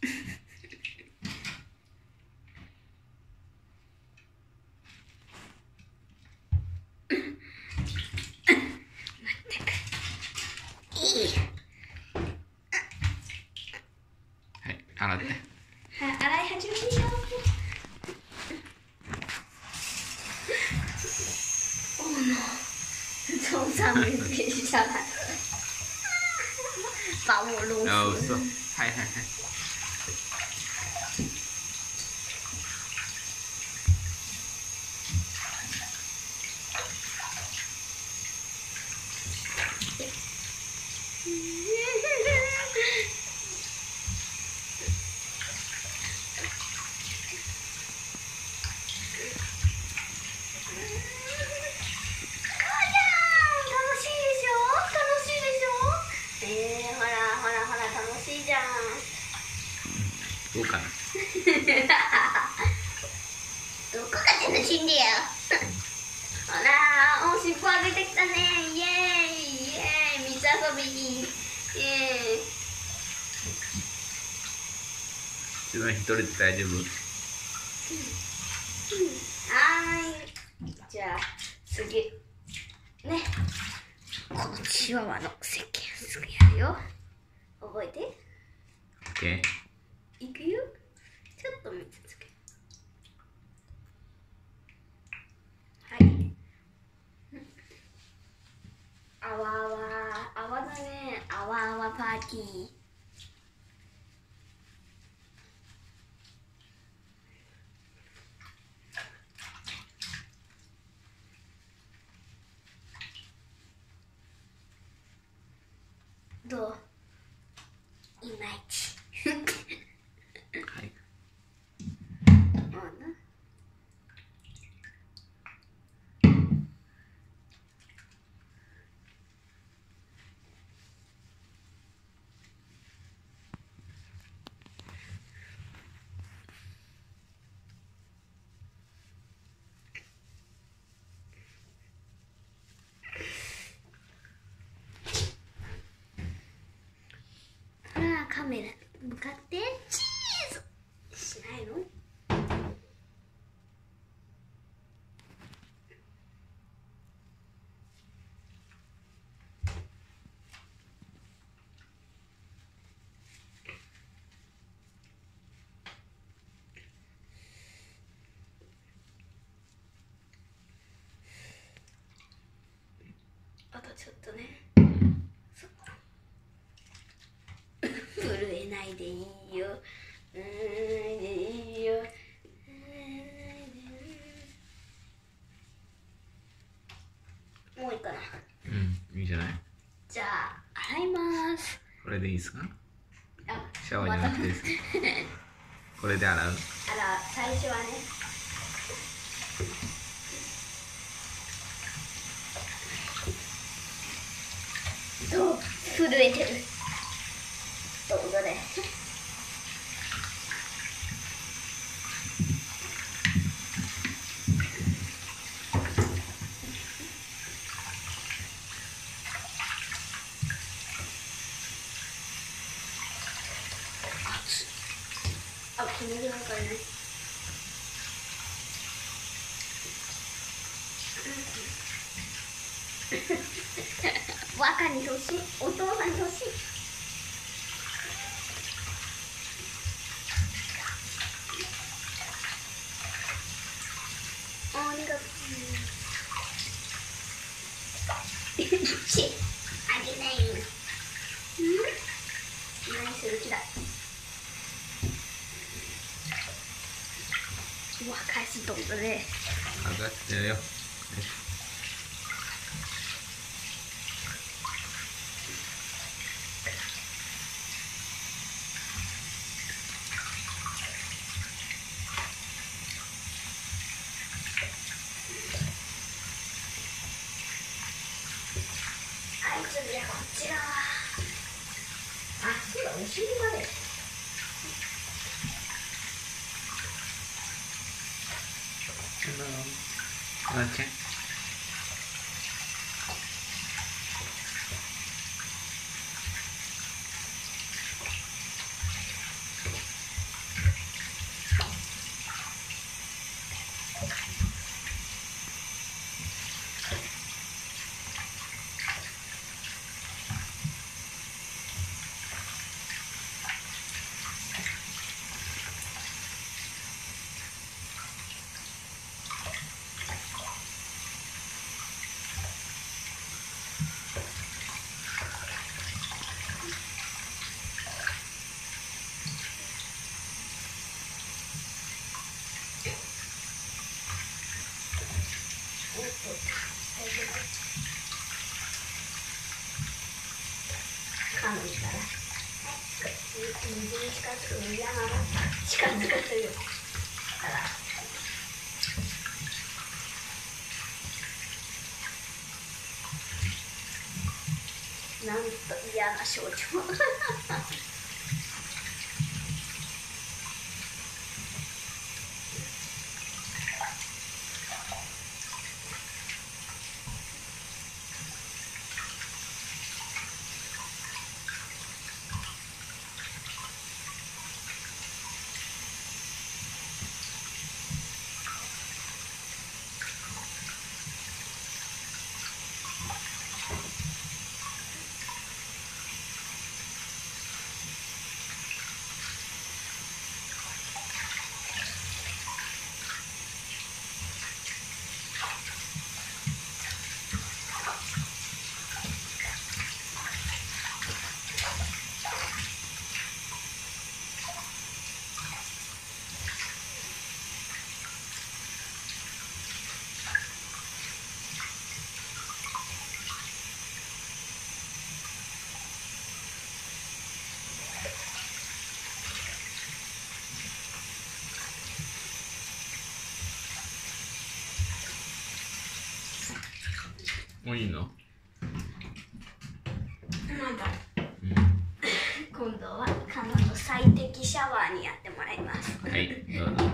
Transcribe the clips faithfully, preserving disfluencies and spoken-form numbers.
洗って。 はい、洗い始めるよ。おの、从上面跌下来，把我弄死。 哦，是，嗨嗨嗨。どうかな。 どこが楽しいんだよ。ほら、おしっこあげてきたね。イエーイイエーイ、水遊びイエーイ。 自分一人で大丈夫？ はーい。じゃあ次ね、このチワワの石鹸すぐやるよ。覚えて。 オッケー。 いくよ。ちょっと水つけ。はい。あわあわ、あわだね。あわあわパーティー。どう？いまいち。はい。カメラに向かってチーズしないの？あとちょっとね。震えないでいいよ。うん、いいよ。もういいかな。 うん、いいじゃない。 じゃあ洗います。 これでいいですか？ あ、 シャワーじゃなくていいですか？これで洗う？ 洗う。最初はね。そう、震えてる。どうぞね。あ、このぐらいかね。若に欲しい、お父さんに欲しい。ありがとう。ち、あげないよ。うん？何する気だ。うわ、返すとこで。 上がってるよ。 はい、次はこっち側。あ、そうだ、お尻まで。 Hello. Okay. 水に近づくの嫌なの。近づかせるよ。あら。なんと嫌な象徴。 もういいの？ まだ、うん、今度は彼女最適シャワーにやってもらいます。 はい、どうぞ。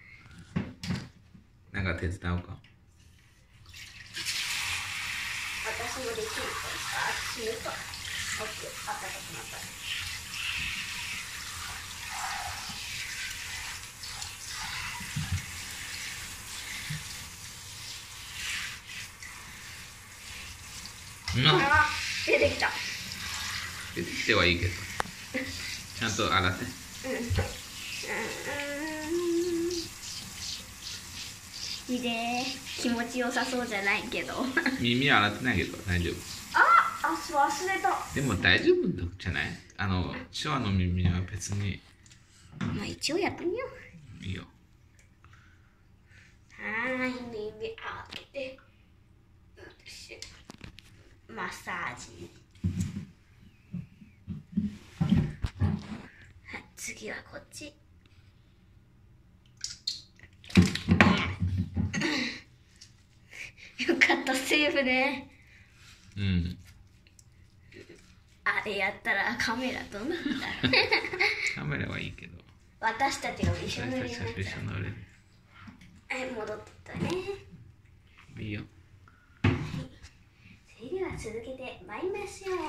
なんか手伝おうか。 私もできるか。あ、死ぬか。オッケー、あったかくなった。 うん、 あ、出てきた。 出てきてはいいけどちゃんと洗って。 うん、うん、いいで、気持ちよさそうじゃないけど耳洗ってないけど大丈夫。 あ、あ、忘れた。 でも大丈夫じゃない？あの手話の耳は別に。 まあ一応やってみよう。いいよ。 はい、耳開けてマッサージ。はい、次はこっち。よかった、セーフね。 うん。 あれやったらカメラどうなったカメラはいいけど。 私たちが一緒の上になっちゃう。はい、戻ってったね。 いいよ。 それでは続けて参りましょう。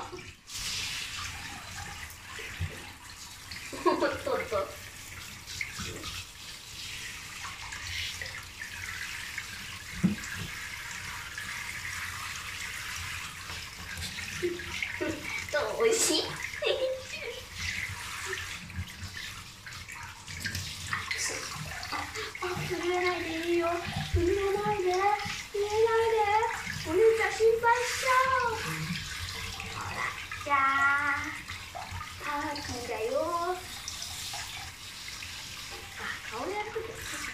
おっとっと。どう、おいしい？震えないでいいよ。震えないで。震えないで。お姉ちゃん心配しちゃう。ほら、じゃあ、パーティーだよ。あ、顔やるときは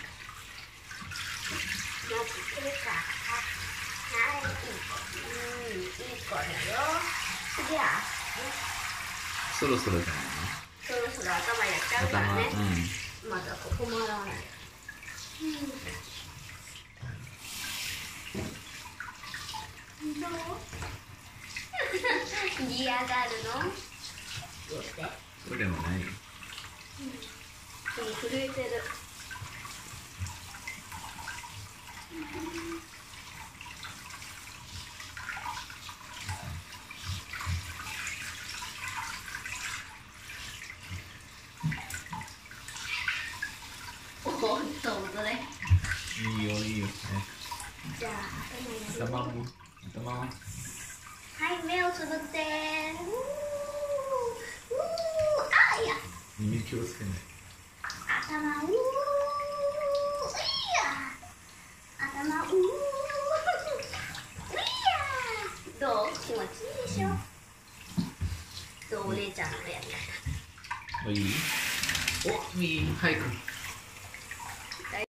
まず手から。はい、いい子。うん、いい子だよ。次は、 そろそろじゃないの？ そろそろ頭やっちゃうからね。 うん、 まだここも洗わない。うん、どう？嫌がるの？どうして？ そうでもないよ。 うん、でも震えてる。おっと、本当ね。 いいよ、いいよ。 じゃあ、 頭も、頭も。 はい、目をつぶって。うー、うー、あ、いや。 耳気をつけない。 頭、うー、いや。頭、うー、いや。どう？気持ちいいでしょ。どう、お姉ちゃんのやり方。 いい？お、いい、早く。